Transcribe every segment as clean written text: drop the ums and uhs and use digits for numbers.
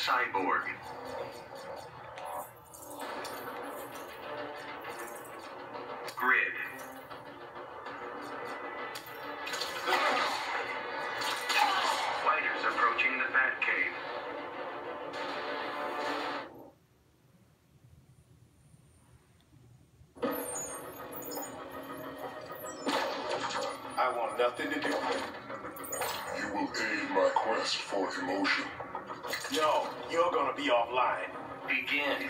Cyborg. Grid. Fighters approaching the Batcave. I want nothing to do with it. You will aid my quest for emotion. No, you're gonna be offline. Begin.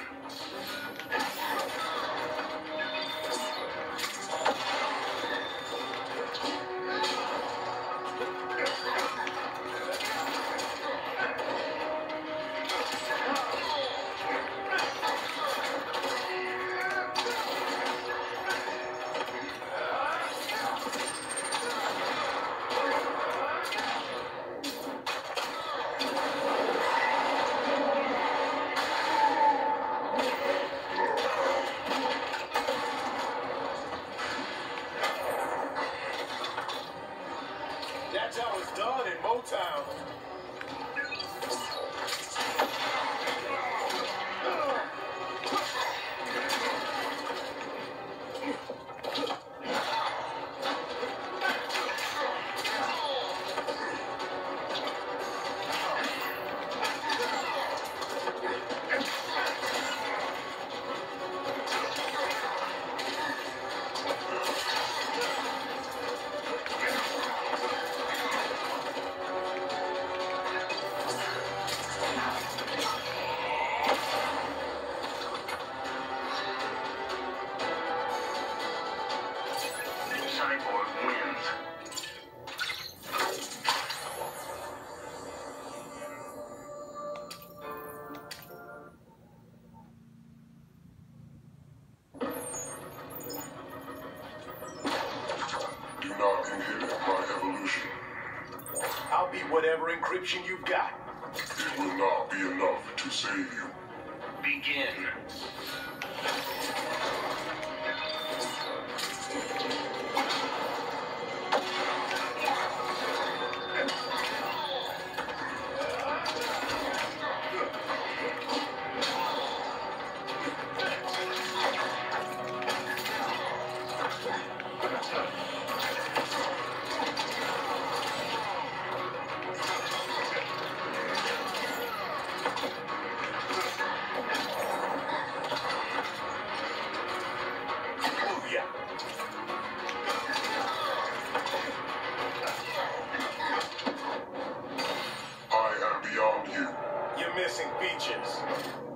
That's how it's done in Motown. Cyborg wins. Do not inhibit my evolution. I'll be whatever encryption you've got. It will not be enough to save you. Begin. Booyah. I am beyond you. You're missing features.